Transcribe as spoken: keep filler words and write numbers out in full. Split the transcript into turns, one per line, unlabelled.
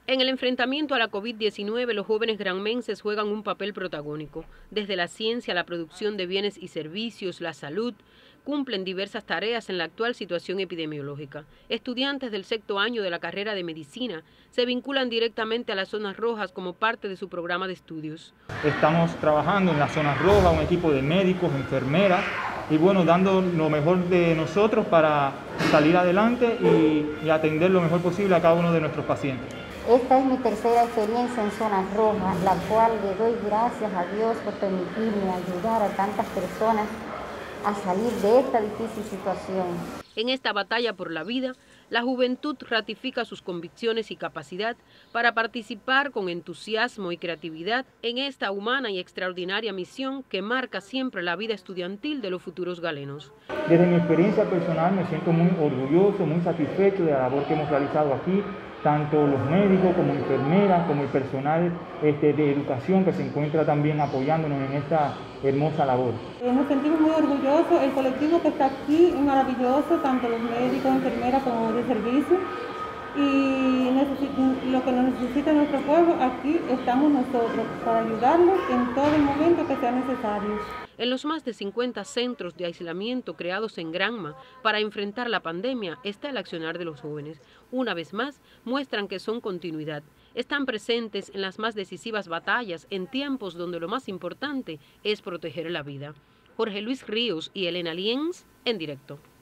En el enfrentamiento a la COVID diecinueve, los jóvenes granmenses juegan un papel protagónico. Desde la ciencia, la producción de bienes y servicios, la salud, cumplen diversas tareas en la actual situación epidemiológica. Estudiantes del sexto año de la carrera de medicina se vinculan directamente a las zonas rojas como parte de su programa de estudios.
Estamos trabajando en las zonas rojas, un equipo de médicos, enfermeras, y bueno, dando lo mejor de nosotros para salir adelante y, y atender lo mejor posible a cada uno de nuestros pacientes.
Esta es mi tercera experiencia en zonas rojas, la cual le doy gracias a Dios por permitirme ayudar a tantas personas a salir de esta difícil situación.
En esta batalla por la vida, la juventud ratifica sus convicciones y capacidad para participar con entusiasmo y creatividad en esta humana y extraordinaria misión que marca siempre la vida estudiantil de los futuros galenos.
Desde mi experiencia personal me siento muy orgulloso, muy satisfecho de la labor que hemos realizado aquí, tanto los médicos como enfermeras, como el personal este, de educación que se encuentra también apoyándonos en esta hermosa labor.
Eh, nos sentimos muy orgullosos, el colectivo que está aquí es maravilloso, tanto los médicos, enfermeras como de servicio, y lo que nos necesita nuestro pueblo, aquí estamos nosotros para ayudarlos en todo el momento que sea necesario.
En los más de cincuenta centros de aislamiento creados en Granma para enfrentar la pandemia está el accionar de los jóvenes. Una vez más, muestran que son continuidad. Están presentes en las más decisivas batallas en tiempos donde lo más importante es proteger la vida. Jorge Luis Ríos y Elena Lienz, en directo.